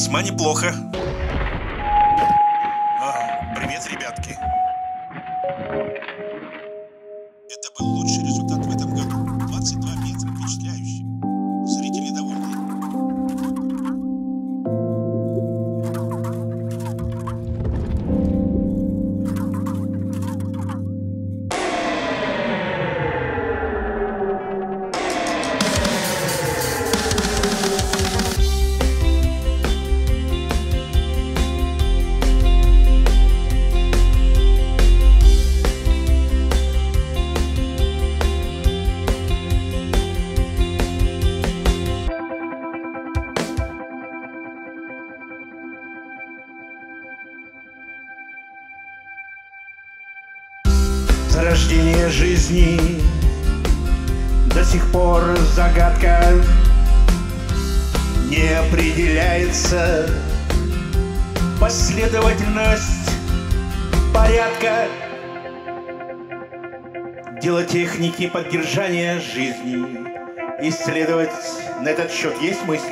Весьма неплохо. Привет, ребятки. Это был лучший результат в этом году. 22 метра, впечатляющий. Зрители довольны. Рождение жизни до сих пор загадка, не определяется последовательность порядка. Дело техники поддержания жизни. Исследовать на этот счет есть мысли?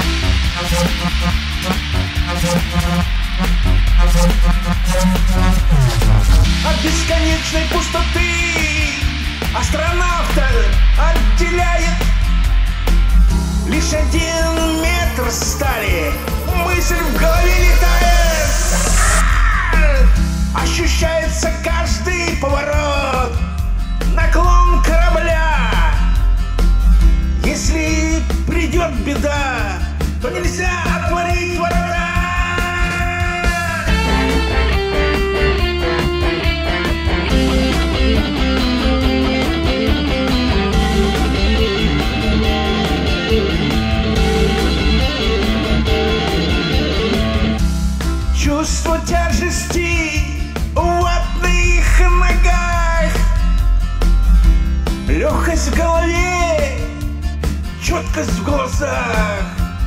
От бесконечной пустоты астронавта отделяет лишь 1 метр стали. Мысль в голове летает, ощущается каждый поворот, наклон корабля. Если придет беда, то нельзя отворить ворота. Чувство тяжести в ватных ногах, легкость в голове, четкость в глазах.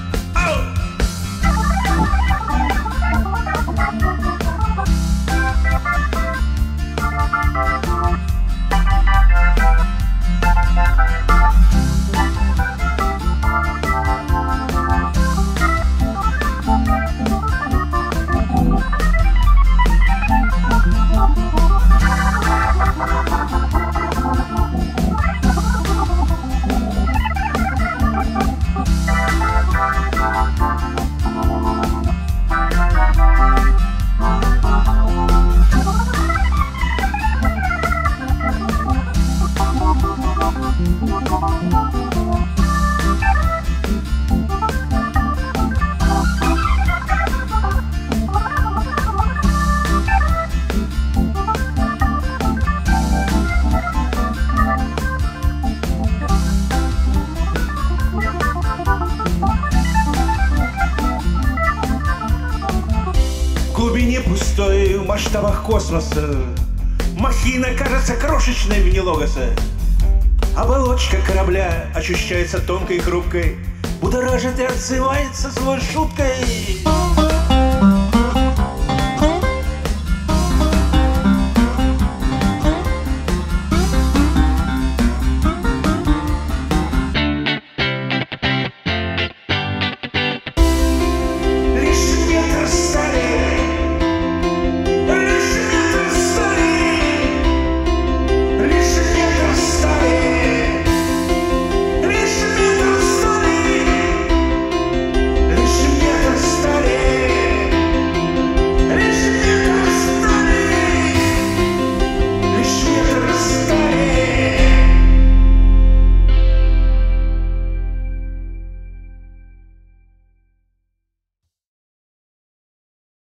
В глубине пустой, в масштабах космоса, махина кажется крошечной в нелогоса. Оболочка корабля ощущается тонкой и хрупкой, будоражит и отзывается злой шуткой.